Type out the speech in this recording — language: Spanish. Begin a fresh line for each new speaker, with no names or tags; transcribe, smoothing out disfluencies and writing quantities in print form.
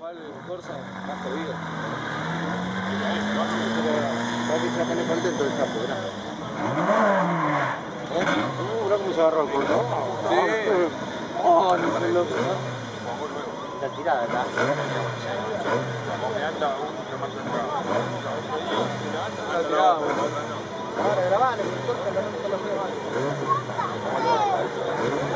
igual el Corsa más jodido.
Va que se va a poner contento el sapo, mirá. Mirá cómo se agarró el Corsa.
Sí.
Oh, no se lo... Está tirada acá.
La tiramos.
Ahora grabalo, que el Corsa no lo